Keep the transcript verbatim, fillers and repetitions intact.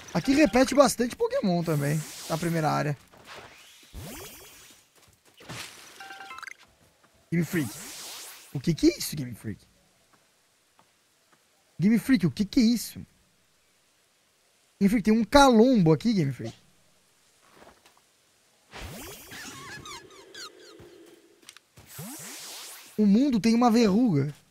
Aqui repete bastante Pokémon também, na primeira área. Game Freak. O que que é isso, Game Freak? Game Freak, o que que é isso? Game Freak, tem um calombo aqui, Game Freak. O mundo tem uma verruga.